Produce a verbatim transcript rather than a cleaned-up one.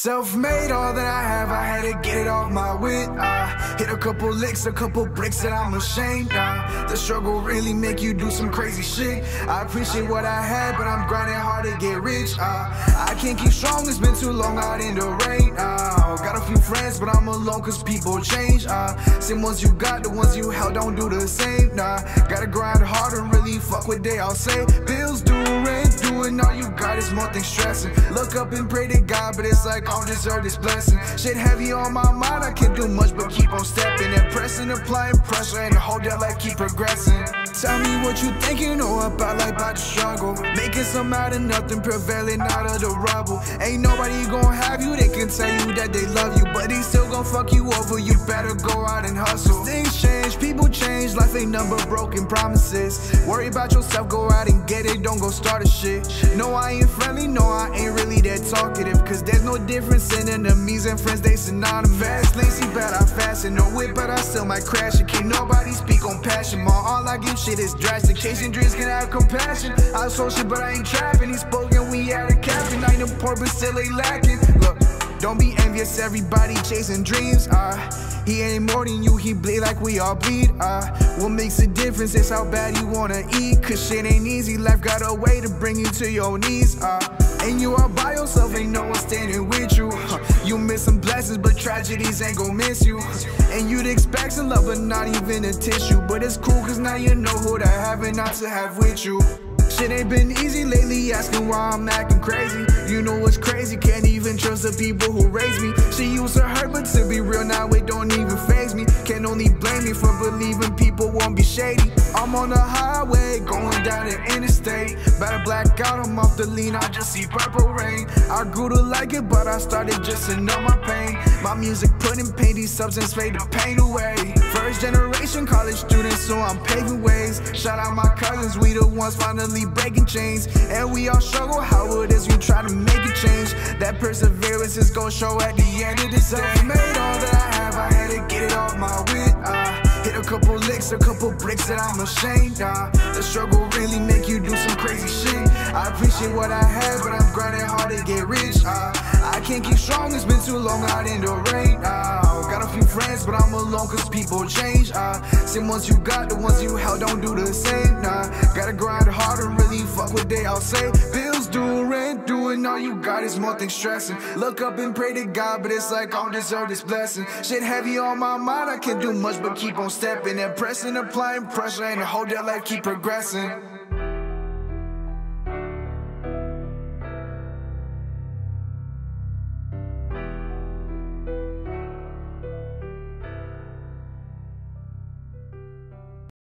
Self-made, all that I have, I had to get it off my wit. I hit a couple licks, a couple bricks that I'm ashamed of. The struggle really make you do some crazy shit. I appreciate what I had, but I'm grinding hard to get rich. uh, I can't keep strong, it's been too long out in the rain. uh, Got a few friends, but I'm alone cause people change. uh, Same ones you got, the ones you held don't do the same. Nah, gotta grind hard and really fuck what they all say. Bills due, rent due, and all you got is more things stressing. Look up and pray to God, but it's like I don't deserve this blessing. Shit heavy on my mind, I can't do much but keep on stepping and pressing, applying pressure, and hold that life keep progressing. Tell me what you think you know about life, about the struggle. Making some out of nothing, prevailing out of the rubble. Ain't nobody gon' have you, they can tell you that they love you, but they still gon' fuck you over. You better go out and hustle. Things change, people change, life ain't nothing but broken promises. Worry about yourself, go out and get it, don't go start a shit. No, I ain't friendly, no, I ain't really that talkative, cause there's no difference in enemies and friends, they synonymous. Fast, lazy, bad, I fast and no whip, but I still might crash it. Can't nobody speak on passion, ma, all I give shit is drastic. Chasing dreams can have compassion. I sold shit, but I ain't trapping. He spoken, we had a captain. I ain't no poor, but still ain't lacking. Look, don't be envious, everybody chasing dreams. uh He ain't more than you, he bleed like we all bleed. uh What makes a difference is how bad you wanna eat, cause shit ain't easy, life got a way to bring you to your knees. uh And you are by yourself, ain't no one standing with you. huh. You miss some blessings, but tragedies ain't gon' miss you. And you'd expect some love, but not even a tissue. But it's cool, cause now you know who to have and not to have with you. Shit ain't been easy lately, asking why I'm acting crazy. You know what's crazy, can't even trust the people who raised me. She used to hurt, but to be real now it don't even faze me. Can only blame me for believing people won't be shady. I'm on the highway, going down the interstate. Better black out, I'm off the lean, I just see purple rain. I grew to like it, but I started just to know my pain. My music putting pain, these substance fade the pain away. First generation college student, so I'm paving ways. Shout out my cousins, we the ones finally breaking chains. And we all struggle how it is we try to make a change. That perseverance is gon' show at the end of this day. Made all that I have, I had to get it off my wit. uh, Hit a couple licks, a couple bricks that I'm ashamed of. The struggle really make you do some crazy shit. I appreciate what I have, but I'm grinding hard to get rich. uh, I can't keep strong, it's been too long out in the rain. uh, Got a few friends, but I'm alone cause people change. uh, Same ones you got, the ones you held don't do the same. Nah, gotta grind hard and really fuck what they all say. Bills due, rent due, and all you got is more things stressing. Look up and pray to God, but it's like I don't deserve this blessing. Shit heavy on my mind, I can't do much but keep on stepping and pressing, applying pressure, and hold that life keep progressing.